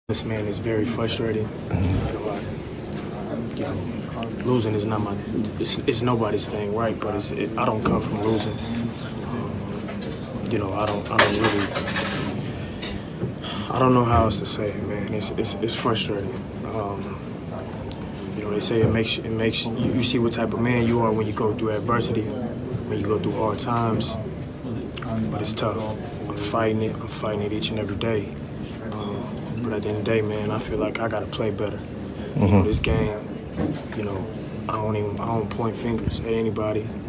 This man is very frustrating. Losing is not it's nobody's thing, right? But I don't come from losing. I don't know how else to say it, man. It's frustrating. They say it makes you see what type of man you are when you go through adversity, when you go through hard times. But it's tough. I'm fighting it each and every day. But at the end of the day, man, I feel like I gotta play better. This game, I don't point fingers at anybody.